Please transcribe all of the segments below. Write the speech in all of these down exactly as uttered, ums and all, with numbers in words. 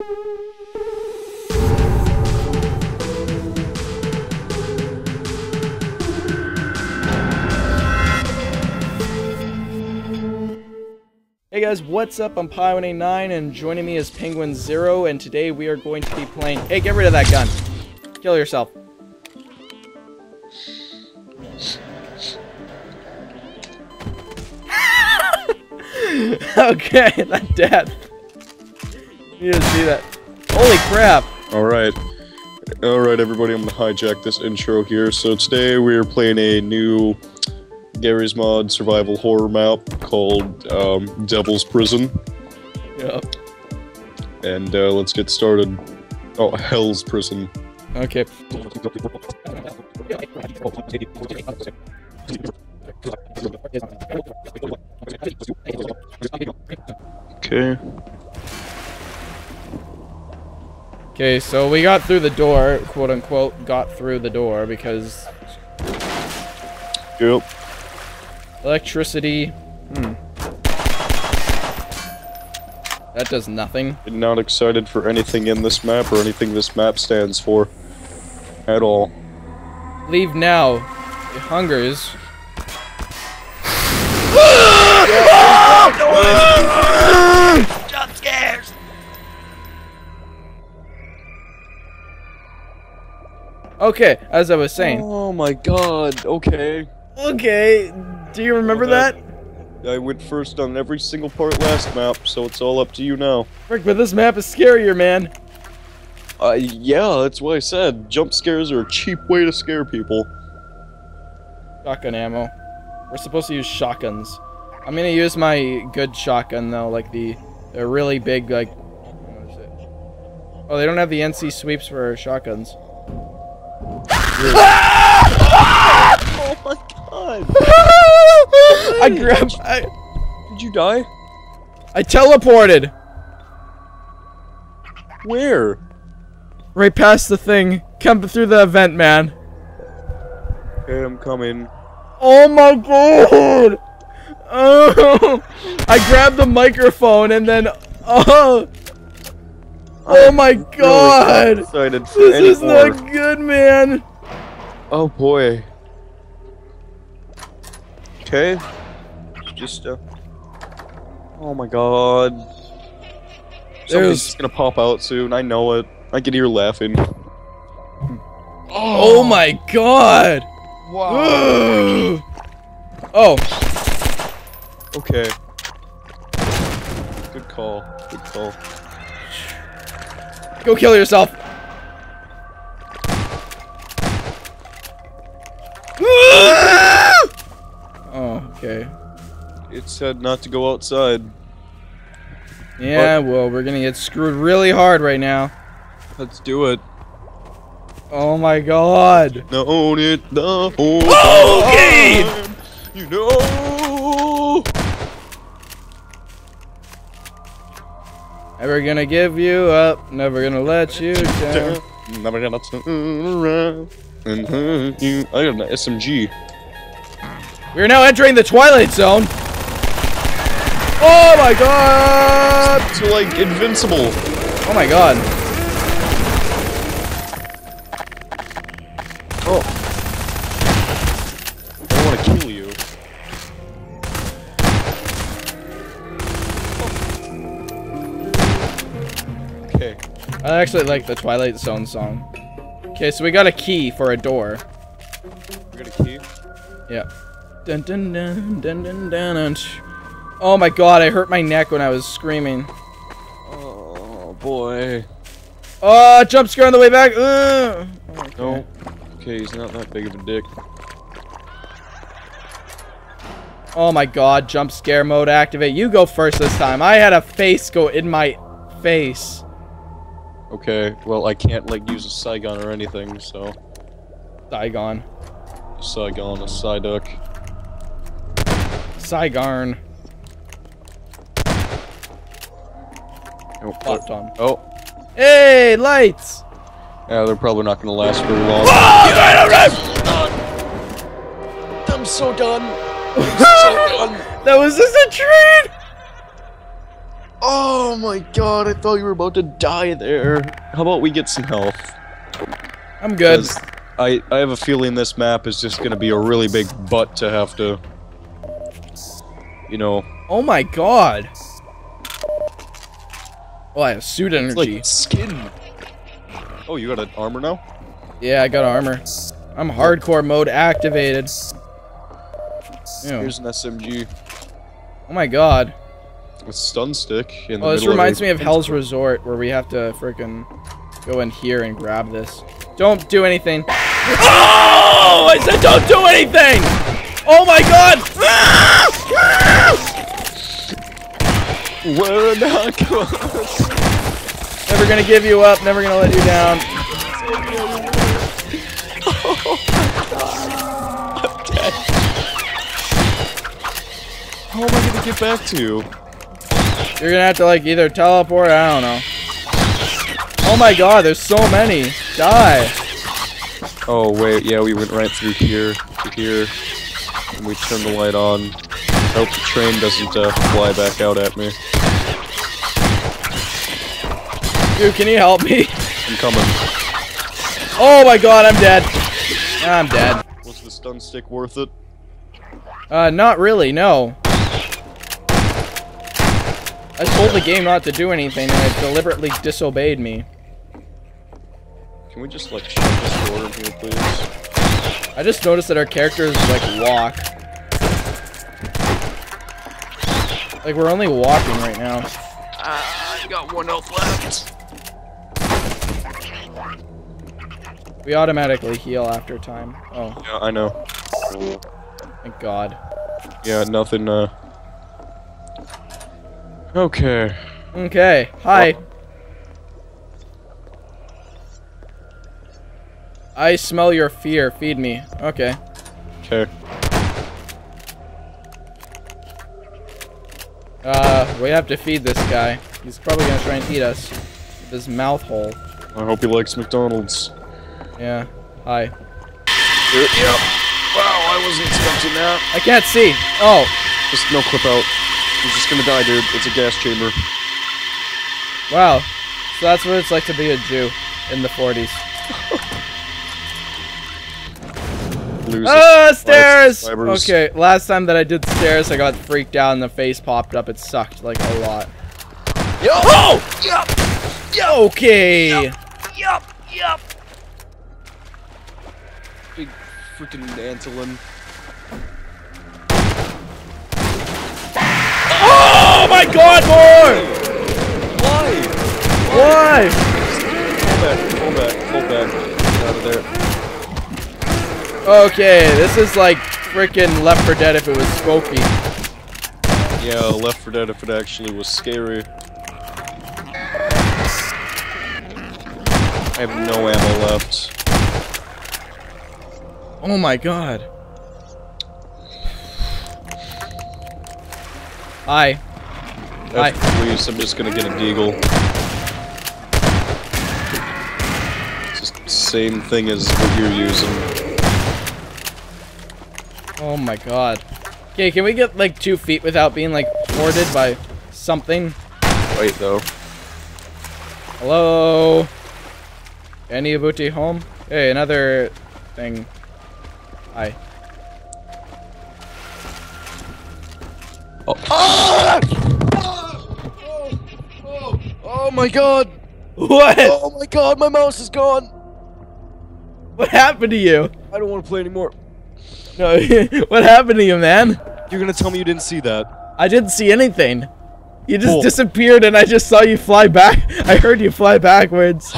Hey guys, what's up? I'm Pi one eighty-nine and joining me is Penguin Zero, and today we are going to be playing... Hey, get rid of that gun. Kill yourself. Okay, that death. You didn't see that. Holy crap. Alright. Alright everybody, I'm gonna hijack this intro here. So today we're playing a new Garry's Mod survival horror map called um, Devil's Prison. Yep. And uh, let's get started. Oh, Hell's Prison. Okay. Okay. Okay, so we got through the door, quote unquote, got through the door because... Yep. Electricity. Hmm. That does nothing. Not excited for anything in this map or anything this map stands for. At all. Leave now. It hungers. Jump scares! Okay, as I was saying. Oh my god, okay. Okay, do you remember Well, that? I went first on every single part last map, so it's all up to you now. Frick, but this map is scarier, man. Uh, yeah, that's what I said. Jump scares are a cheap way to scare people. Shotgun ammo. We're supposed to use shotguns. I'm gonna use my good shotgun though, like the, the really big, like... What is it? Oh, they don't have the N C sweeps for shotguns. Oh my god! I grabbed... I, Did you die? I teleported! Where? Right past the thing. Come through the event, man. Okay, I'm coming. Oh my god! Oh! I grabbed the microphone and then... Oh! Oh my god! Really excited for This any is more. not good, man! Oh boy. Okay. Just uh. Oh my god. Somebody's There's- just gonna pop out soon. I know it. I can hear laughing. Oh my god! Wow. Oh. Okay. Good call. Good call. Go kill yourself! Oh, okay. It said not to go outside. Yeah, well, we're gonna get screwed really hard right now. Let's do it. Oh my god! Known it the whole Okay! time. You know. Never gonna give you up, never gonna let you down. Never gonna turn around and hurt you. I got an S M G. We're now entering the Twilight Zone. Oh my god! It's like invincible. Oh my god. Oh. I don't want to kill you. Okay. I actually like the Twilight Zone song. Okay, so we got a key for a door. We got a key? Yeah. Dun dun dun dun dun dun dun. Oh my god, I hurt my neck when I was screaming. Oh boy. Oh, jump scare on the way back. Ugh. Okay. No. Okay, he's not that big of a dick. Oh my god, jump scare mode activate. You go first this time. I had a face go in my face. Okay, well I can't like use a Saigon or anything, so Saigon. a Saigon, a Psyduck. Saigon. Oh, Popped on. oh. Hey, lights! Yeah, they're probably not gonna last very long. I'm so done. I'm so done. That was just a train! Oh my god, I thought you were about to die there. How about we get some health? I'm good. I, I have a feeling this map is just gonna be a really big butt to have to... You know... Oh my god. Oh, I have suit It's energy. like skin. Oh, you got an armor now? Yeah, I got armor. I'm hardcore mode activated. Ew. Here's an S M G. Oh my god. With stun stick in the Oh, this middle reminds of me of Hell's Resort, where we have to frickin' go in here and grab this. Don't do anything. Oh! I said don't do anything! Oh my god! We're not close. Never gonna give you up, never gonna let you down. How am I gonna get back to you? You're gonna have to like either teleport, I don't know. Oh my god, there's so many. Die. Oh wait, yeah, we went right through here to here, and we turned the light on. Hope the train doesn't uh, fly back out at me. Dude, can you help me? I'm coming. Oh my god, I'm dead. I'm dead. Was the stun stick worth it? Uh, not really, no. I told the game not to do anything, and it deliberately disobeyed me. Can we just like shut this door in here, please? I just noticed that our characters like walk. Like we're only walking right now. Ah, I got one health left. We automatically heal after time. Oh, Yeah, I know. thank God. Yeah, nothing. Uh. Okay. Okay. Hi. I smell your fear. Feed me. Okay. Okay. Uh, we have to feed this guy. He's probably gonna try and eat us with his mouth hole. I hope he likes McDonald's. Yeah. Hi. Yep. Wow, I wasn't expecting that. I can't see. Oh. Just no clip out. He's just gonna die, dude. It's a gas chamber. Wow. So that's what it's like to be a Jew in the forties. Lose Ah, it. stairs! Subscribers. Okay, last time that I did stairs, I got freaked out and the face popped up. It sucked, like, a lot. Yo! Oh! Yup! Okay! Yup! Yup! Big freaking Antolin. Oh my god, more! Why? Why? Pull back, pull back, pull back. Get out of there. Okay, this is like freaking Left four Dead if it was spooky. Yeah, Left four Dead if it actually was scary. I have no ammo left. Oh my god. Hi. Hi. Please, I'm just gonna get a deagle. It's just the same thing as what you're using. Oh my god. Okay, can we get like two feet without being like hoarded by something? Wait, though. Hello? Any booty home? Hey, another thing. Hi. Oh. Ah! Oh, oh, oh my god! What? Oh my god, my mouse is gone! What happened to you? I don't want to play anymore. No, what happened to you, man? You're gonna tell me you didn't see that? I didn't see anything. You just Cool. disappeared and I just saw you fly back. I heard you fly backwards.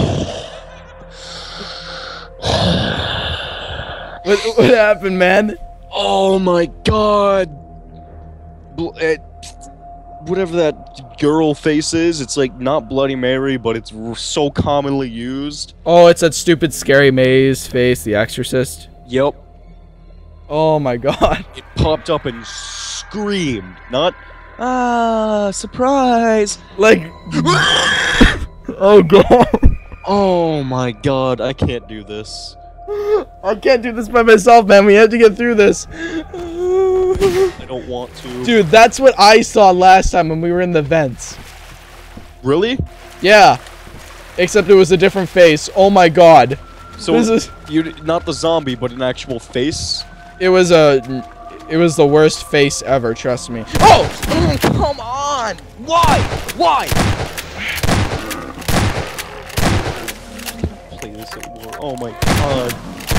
What, what happened, man? Oh my god! Bl it, whatever that girl face is, it's like not Bloody Mary, but it's r so commonly used. Oh, it's that stupid scary maze face, The Exorcist. Yep. Oh my god. It popped up and screamed. Not, ah, surprise! Like, oh god. Oh my god, I can't do this. I can't do this by myself, man. We have to get through this. I don't want to. Dude, that's what I saw last time when we were in the vents. Really? Yeah. Except it was a different face. Oh my god. So This is- you not the zombie, but an actual face? It was a... It was the worst face ever, trust me. Oh! Mm, come on! Why? Why? Play this anymore. Oh my god.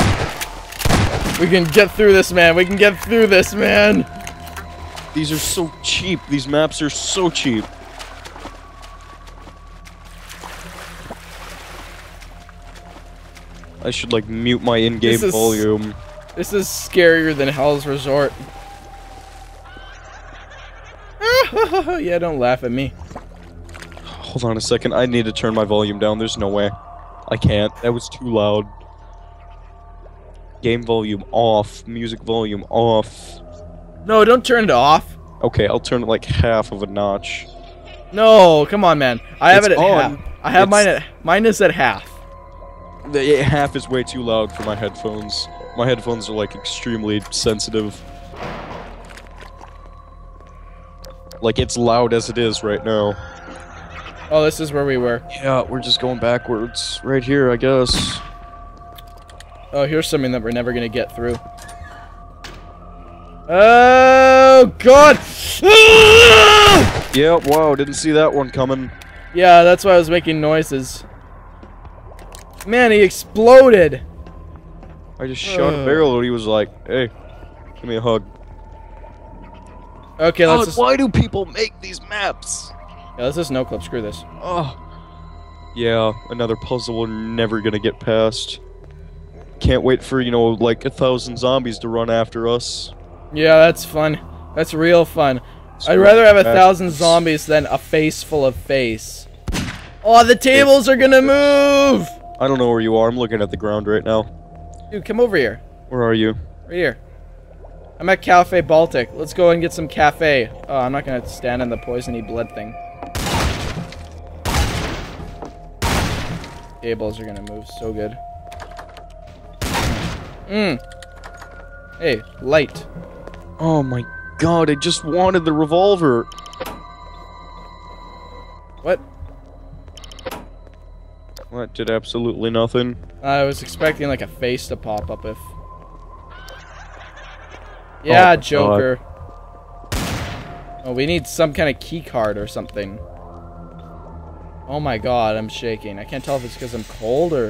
We can get through this, man. We can get through this, man. These are so cheap. These maps are so cheap. I should like mute my in-game This is- volume. This is scarier than Hell's Resort. Yeah, don't laugh at me. Hold on a second. I need to turn my volume down. There's no way. I can't. That was too loud. Game volume off. Music volume off. No, don't turn it off. Okay, I'll turn it like half of a notch. No, come on, man. I have It's it at on. half. I have It's- mine at... Mine is at half. The half is way too loud for my headphones. My headphones are like extremely sensitive. Like it's loud as it is right now. Oh, this is where we were. Yeah, we're just going backwards. Right here, I guess. Oh, here's something that we're never gonna get through. Oh, God! Yeah, wow, didn't see that one coming. Yeah, that's why I was making noises. Man, he exploded! I just shot a Ugh. barrel and he was like, hey, give me a hug. Okay, let's God, just... why do people make these maps? Yeah, let's just no-clip. Screw this. Oh. Yeah, another puzzle we're never gonna get past. Can't wait for, you know, like a thousand zombies to run after us. Yeah, that's fun. That's real fun. I'd Screw rather have a that. thousand zombies than a face full of face. Oh, the tables are gonna move! I don't know where you are. I'm looking at the ground right now. Dude, come over here. Where are you? Right here. I'm at Cafe Baltic. Let's go and get some cafe. Oh, I'm not gonna stand in the poisony blood thing. Tables are gonna move so good. Mmm. Hey, light. Oh my god, I just wanted the revolver. What? That did absolutely nothing. I was expecting like a face to pop up if... Yeah, my Joker. Oh, we need some kind of key card or something. Oh my god, I'm shaking. I can't tell if it's because I'm cold or...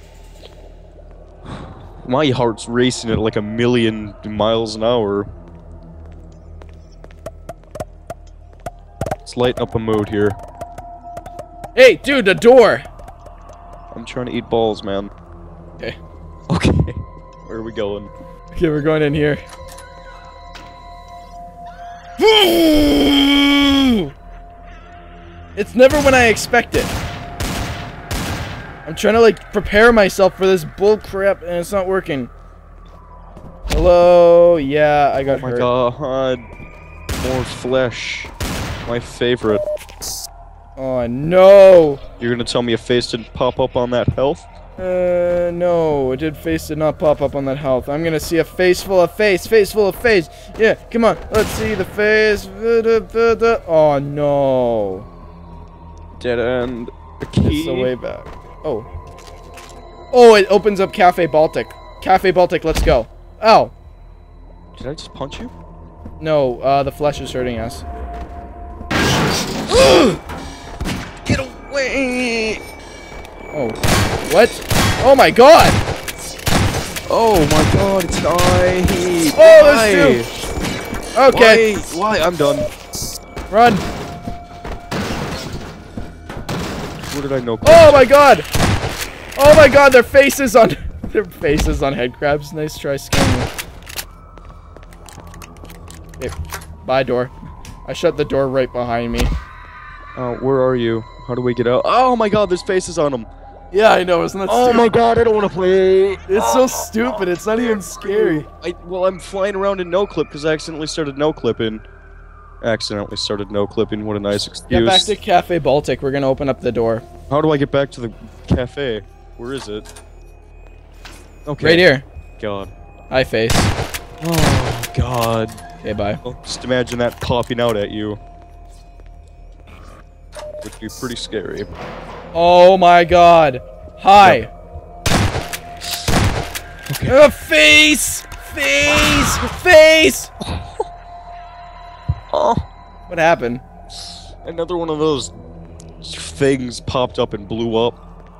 My heart's racing at like a million miles an hour. Let's lighten up a mood here. Hey, dude, the door! I'm trying to eat balls, man. Okay. Okay. Where are we going? Okay, we're going in here. It's never when I expect it. I'm trying to like prepare myself for this bull crap and it's not working. Hello? Yeah, I got Oh my hurt. god. More flesh. My favorite. Oh no. You're gonna tell me a face didn't pop up on that health? Uh, no, it did face did not pop up on that health. I'm gonna see a face full of face, face full of face. Yeah, come on, let's see the face. Oh no. Dead end. A It's key. the way back. Oh. Oh, it opens up Cafe Baltic. Cafe Baltic, let's go. Oh. Did I just punch you? No, uh, the flesh is hurting us. Get away! Oh. What? Oh my god! Oh my god, it's an eye! Oh, Why? there's two! Okay, Why? Why? I'm done. run. Where did I know? Oh my god! Oh my god, their faces on their faces on head crabs. Nice try scamming. Okay, bye door. I shut the door right behind me. Oh, where are you? How do we get out? Oh my god, there's faces on them. Yeah, I know, isn't that Oh stupid? my god, I don't want to play. It's so stupid, it's not even scary. I, well, I'm flying around in no clip because I accidentally started no clipping. Accidentally started no clipping. What a nice excuse. Get back to Cafe Baltic, we're gonna open up the door. How do I get back to the cafe? Where is it? Okay. Right here. God. Hi, face. Oh god. Okay, bye. Well, just imagine that popping out at you. Would be pretty scary. Oh my god. Hi. Yep. Okay. Uh, face! Face! Face! Oh, What happened? another one of those things popped up and blew up.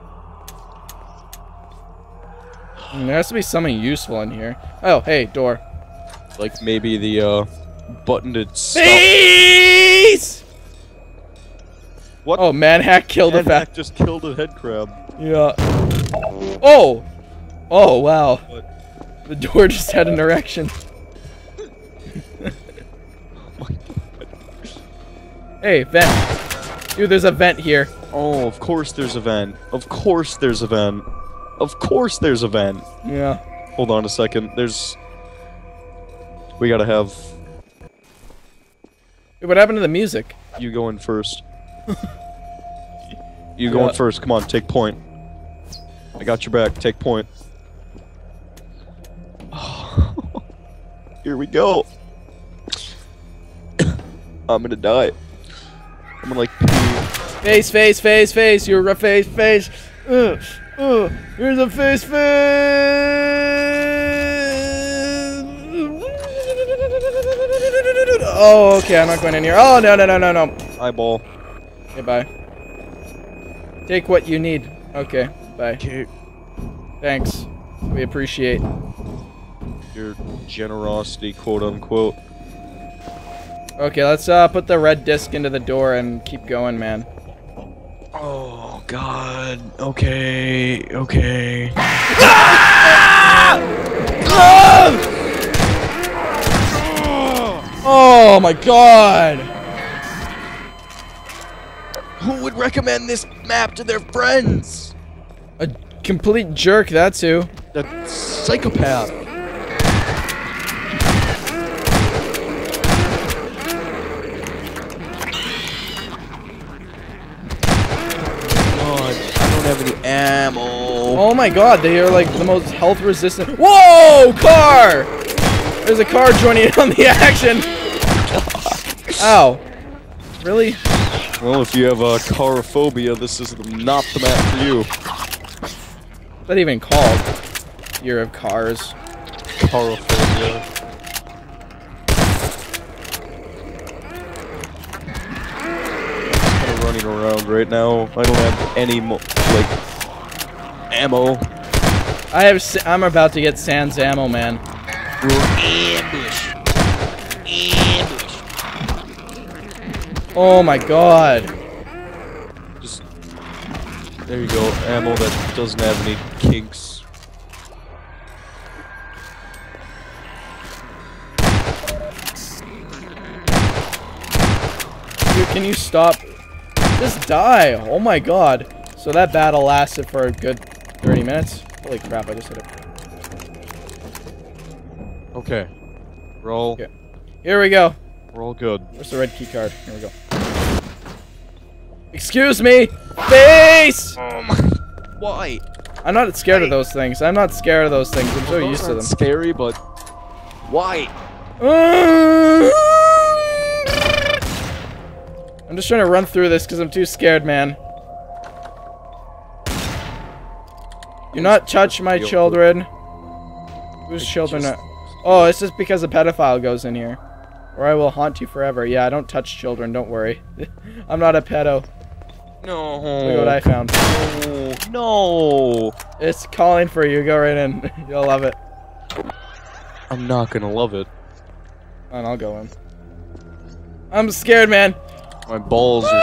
Mm, There has to be something useful in here. Oh, hey, door. Like maybe the uh, button to stop. Face! What? Oh, Manhack killed a And fat. that just killed a head crab. Yeah. Oh! Oh, wow. What? The door just had an erection. Hey, vent. Dude, there's a vent here. Oh, of course there's a vent. Of course there's a vent. Of course there's a vent. Yeah. Hold on a second. There's. We gotta have Dude, what happened to the music? you going first. You Yeah. going first. Come on, take point. I got your back. Take point. Here we go. I'm gonna die. I'm gonna like pee. Face, face, face, face. You're a face, face. Uh, uh, here's a face, face. Oh, okay. I'm not going in here. Oh, no, no, no, no, no. eyeball. Okay, bye. Take what you need. Okay, bye. Okay. Thanks. We appreciate. Your generosity, quote unquote. Okay, let's uh put the red disc into the door and keep going, man. Oh God. Okay. Okay. Oh my god! Who would recommend this map to their friends? A complete jerk, that's who. That psychopath. God, I don't have any ammo. Oh my god, they are like the most health resistant. Whoa! Car! There's a car joining in on the action! Ow. Really? Well, if you have a carophobia, this is not the map for you. What's that even called? Year of cars. Carophobia. I'm running around right now. I don't have any mo like ammo. I have. s- I'm about to get Sans ammo, man. Ambush. Ambush. Oh my god. Just there you go. Ammo that doesn't have any kinks. Dude, can you stop? Just die. Oh my god. So that battle lasted for a good thirty minutes. Holy crap, I just hit it. Okay. We're all Okay. Here we go. we're all good. Where's the red key card? Here we go. Excuse me! Face! Oh my. Why? I'm not scared of those things. I'm not scared of those things. I'm so used to them. Scary, but why? I'm just trying to run through this because I'm too scared, man. Do not touch my children. Whose children are... Oh, it's just because a pedophile goes in here. Or I will haunt you forever. Yeah, I don't touch children, don't worry. I'm not a pedo. No. Look at what I found. No. It's calling for you. Go right in. You'll love it. I'm not gonna love it. And I'll go in. I'm scared, man. My balls are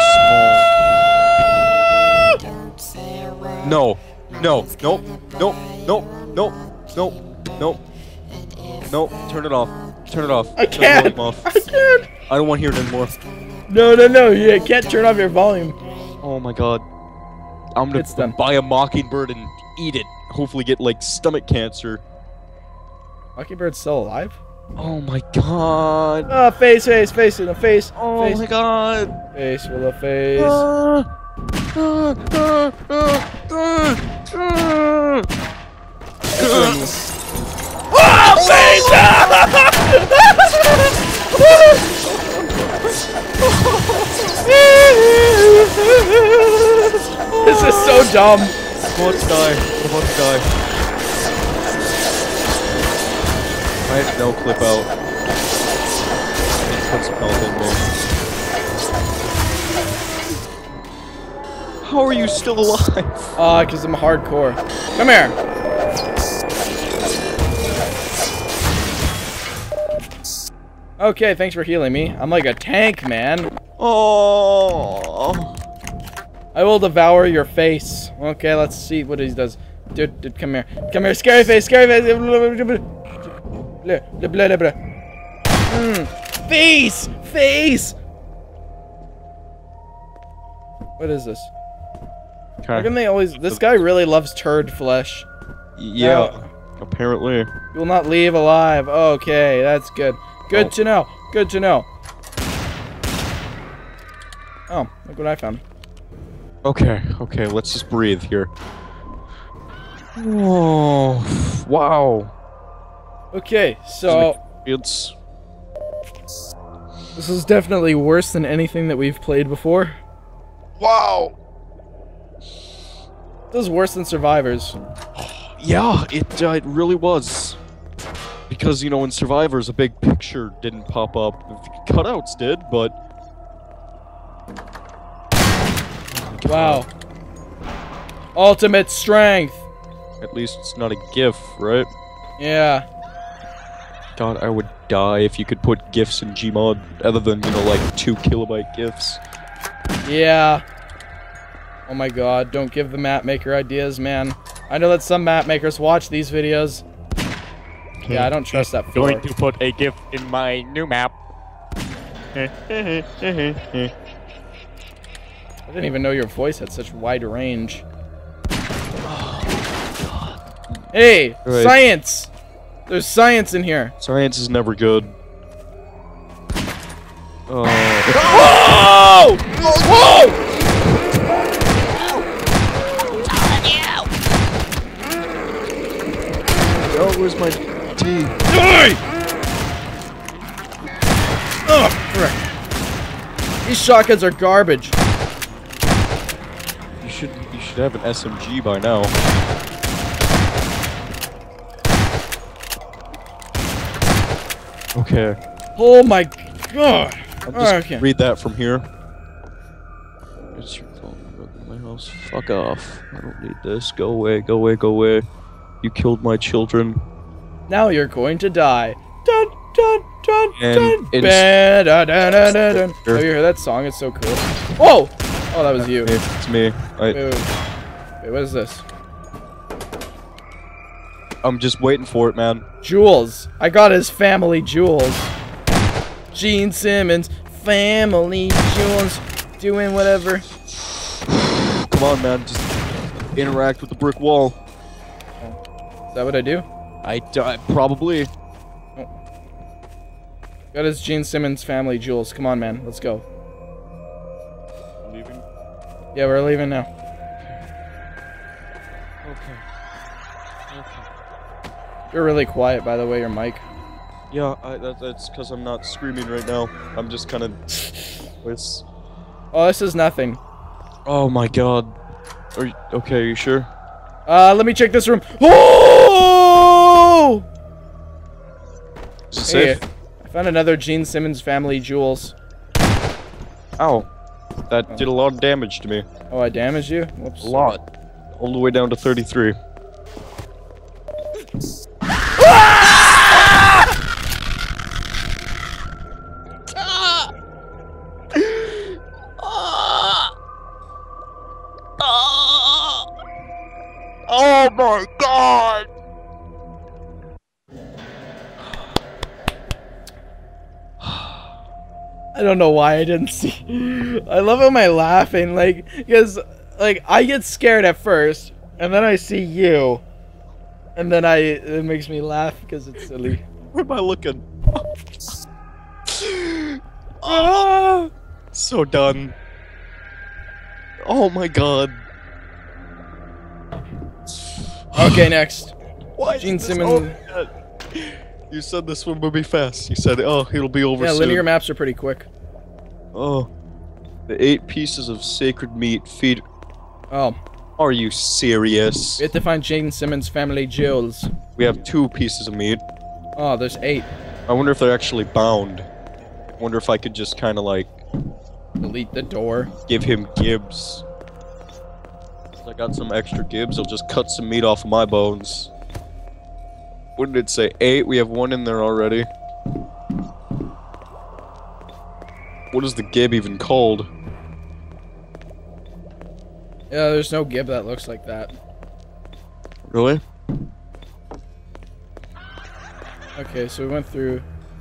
small. No. No. Nope. Nope. Nope. Nope. Nope. Nope. Nope. Turn it off. Turn it off. I Turn the can't. volume off. I can't. I don't want to hear it anymore. No, no, no. You can't turn off your volume. Oh my god. I'm gonna It's done. buy a mockingbird and eat it. Hopefully get like stomach cancer. Mockingbird's still alive? Oh my god. Oh, face, face, face in the face. Oh face, my god. face with a face. Ah. Ah, ah, ah, ah, ah. Oh, face! was so dumb. I'm about to die. I'm about to die. I had no clip out. Put some health in me. How are you still alive? Ah, uh, because I'm hardcore. Come here. Okay, thanks for healing me. I'm like a tank, man. Oh. I will devour your face. Okay, let's see what he does. Dude, dude, come here. Come here, scary face, scary face. Blah, blah, blah, blah. Mm. Face! Face! What is this? How come they always... This guy really loves turd flesh. Yeah, now, apparently. You will not leave alive. Okay, that's good. Good oh. to know. Good to know. Oh, look what I found. Okay, okay, let's just breathe here. Oh, wow. Okay, so... It's... This is definitely worse than anything that we've played before. Wow! This is worse than Survivors. Yeah, it, uh, it really was. Because, you know, in Survivors, a big picture didn't pop up. Cutouts did, but... Wow. Ultimate strength! At least it's not a GIF, right? Yeah. God, I would die if you could put GIFs in Gmod, other than, you know, like, two kilobyte GIFs. Yeah. Oh my god, don't give the map maker ideas, man. I know that some map makers watch these videos. Yeah, I don't trust that floor. Going to put a GIF in my new map. I didn't even know your voice had such wide range. Hey, right. Science! There's science in here. Science is never good. Oh! Whoa! Whoa! Oh, where's my tea? Die! Oh, frick. These shotguns are garbage. You should you should have an S M G by now. Okay. Oh my god. I'll just okay. read that from here. It's your fault. You broke into my house. Fuck off. I don't need this. Go away. Go away. Go away. You killed my children. Now you're going to die. Dun dun dun And dun. Ba, da, da, da, da, da. Have you heard that song? It's so cool. Whoa! Oh, that was you. It's me. I, wait, wait, wait, what is this? I'm just waiting for it, man. Jules. I got his family jewels. Gene Simmons, family jewels, doing whatever. Come on, man. Just interact with the brick wall. Is that what I do? I die probably. Oh. Got his Gene Simmons family jewels. Come on, man. Let's go. Leaving? Yeah, we're leaving now. Okay. Okay. You're really quiet, by the way, your mic. Yeah, I, that, that's because I'm not screaming right now. I'm just kind of... It's... Oh, this is nothing. Oh my god. Are you, okay, are you sure? Uh, let me check this room. Oh! Is it safe? Hey, I found another Gene Simmons family jewels. Ow. That Oh. did a lot of damage to me. Oh, I damaged you? Whoops. A lot. All the way down to thirty-three. Oh my god! I don't know why I didn't see. I love how I'm laughing, like, because, like, I get scared at first, and then I see you, and then I, it makes me laugh because it's silly. Where am I looking? Ah! So done. Oh my god. Okay, next. Why Gene is this Simmons. over yet? You said this one would be fast. You said, oh, it'll be over Yeah, soon. linear maps are pretty quick. Oh. The eight pieces of sacred meat feed... Oh. Are you serious? We have to find Jane Simmons' family jewels. We have two pieces of meat. Oh, there's eight. I wonder if they're actually bound. I wonder if I could just kind of like Delete the door. give him Gibbs. I got some extra Gibbs. I'll just cut some meat off of my bones. What did it say? Eight? We have one in there already. What is the Gib even called? Yeah, there's no Gib that looks like that. Really? Okay, so we went through.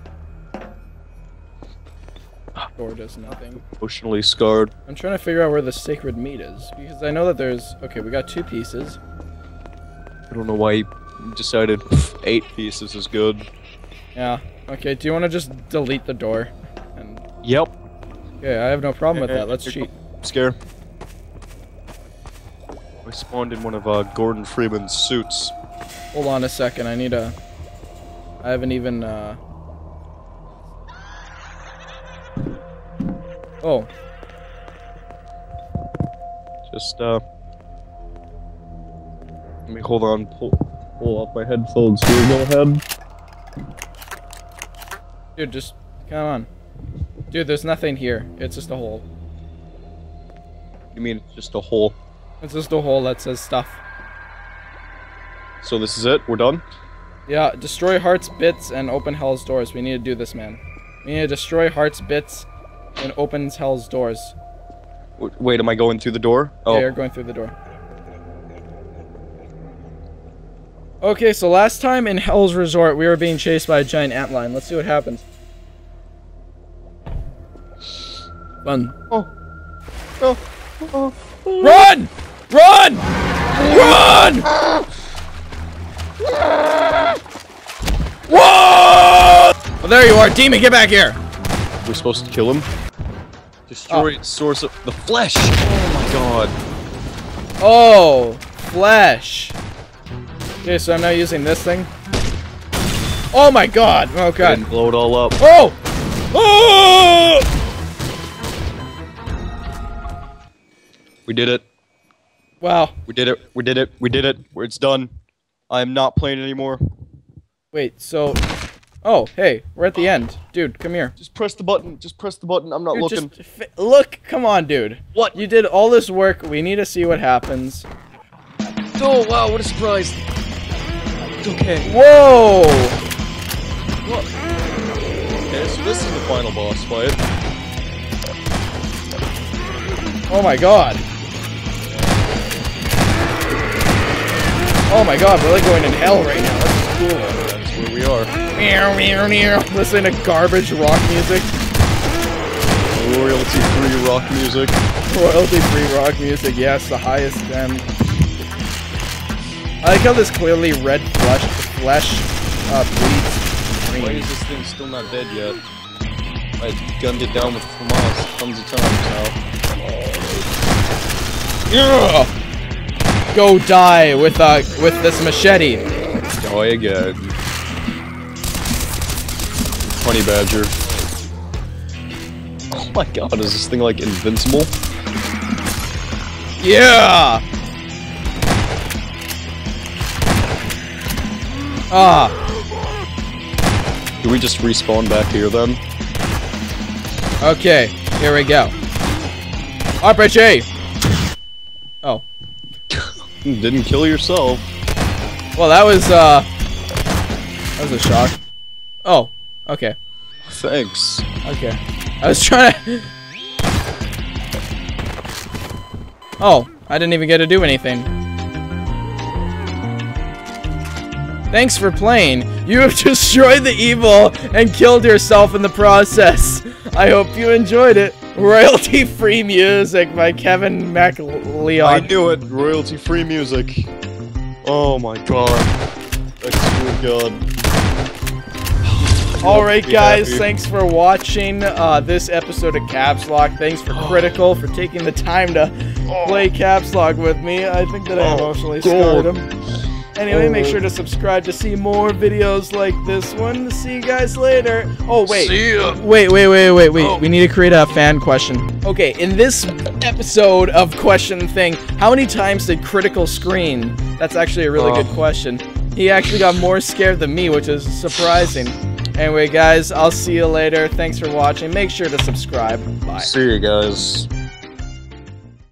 Door does nothing. Emotionally scarred. I'm trying to figure out where the sacred meat is because I know that there's. Okay, we got two pieces. I don't know why he decided eight pieces is good. Yeah. Okay. Do you want to just delete the door? And Yep. okay, I have no problem with that. Let's cheat. Scare. I spawned in one of uh, Gordon Freeman's suits. Hold on a second. I need a. I haven't even. Uh... Oh. Just uh. Let me hold on. Pull, pull off my headphones here. Go ahead. Dude, just come on. Dude, there's nothing here. It's just a hole. You mean it's just a hole? It's just a hole that says stuff. So this is it? We're done? Yeah, destroy hearts, bits, and open hell's doors. We need to do this, man. We need to destroy hearts, bits, and opens hell's doors. W wait, am I going through the door? Oh. Yeah, you're going through the door. Okay, so last time in Hell's Resort, we were being chased by a giant antlion. Let's see what happens. Fun. Oh. Oh. Oh. Run! Run! Run! Whoa! Well, there you are, demon. Get back here. We're supposed to kill him? Destroy Oh. source of the flesh. Oh my god. Oh, flesh. Okay, so I'm now using this thing. Oh my god. Oh god. And blow it all up. Oh! Oh! We did it. Wow. We did it. We did it. We did it. It's done. I am not playing anymore. Wait, so... Oh, hey, we're at the end. Dude, come here. Just press the button. Just press the button. I'm not Dude, looking. just fi- look, come on, dude. What? You did all this work. We need to see what happens. Oh wow! What a surprise. It's okay. Whoa! What? Okay, so this is the final boss fight. Oh my god. Oh my god, we're like going in hell right now. This is cool. That's where we are. Meow, meow, meow. Listening to garbage rock music. Royalty-free rock music. Royalty-free rock music, yes, the highest end. I like how this clearly red flesh, flesh uh, bleeds Why green. is this thing still not dead yet? I gunned it down with FAMAS tons of times now. Yeah! Go die with uh with this machete. Die again. Honey badger. Oh my god, is this thing like invincible? Yeah! Ah. Do we just respawn back here then? Okay, here we go. R P G! Oh. Didn't kill yourself. Well, that was, uh... That was a shock. Oh, okay. Thanks. Okay. I was trying to... Oh, I didn't even get to do anything. Thanks for playing. You have destroyed the evil and killed yourself in the process. I hope you enjoyed it. Royalty-free music by Kevin MacLeod. I knew it. Royalty-free music. Oh my god. That's so good. Alright Be guys, happy. thanks for watching uh, this episode of Caps Lock. Thanks for Critical for taking the time to play Caps Lock with me. I think that I Oh, emotionally God. scarred him. Anyway, make sure to subscribe to see more videos like this one. See you guys later. Oh, wait. See ya. Wait, wait, wait, wait, wait. Oh. We need to create a fan question. Okay, in this episode of Question Thing, how many times did Critical scream? That's actually a really Oh. good question. He actually got more scared than me, which is surprising. Anyway, guys, I'll see you later. Thanks for watching. Make sure to subscribe. Bye. See you guys.